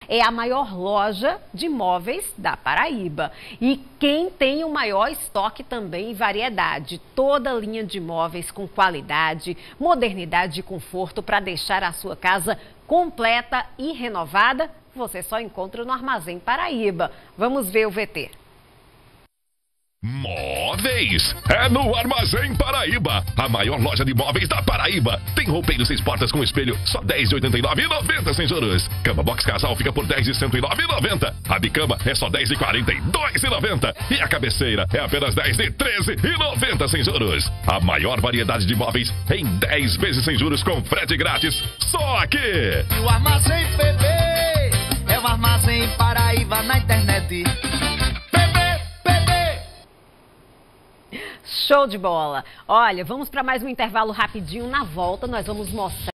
É a maior loja de móveis da Paraíba. E quem tem o maior estoque também em variedade. Toda linha de móveis com qualidade, modernidade e conforto para deixar a sua casa completa e renovada, você só encontra no Armazém Paraíba. Vamos ver o VT. Móveis é no Armazém Paraíba, a maior loja de móveis da Paraíba. Tem roupeiro 6 portas com espelho, só R$10,89,90 sem juros. Cama box casal fica por R$10,109,90. A bicama é só R$10,42,90. E a cabeceira é apenas R$10,13,90 sem juros. A maior variedade de móveis em 10 vezes sem juros com frete grátis, só aqui. O Armazém PB é o Armazém Paraíba na internet. Show de bola! Olha, vamos para mais um intervalo rapidinho. Na volta, nós vamos mostrar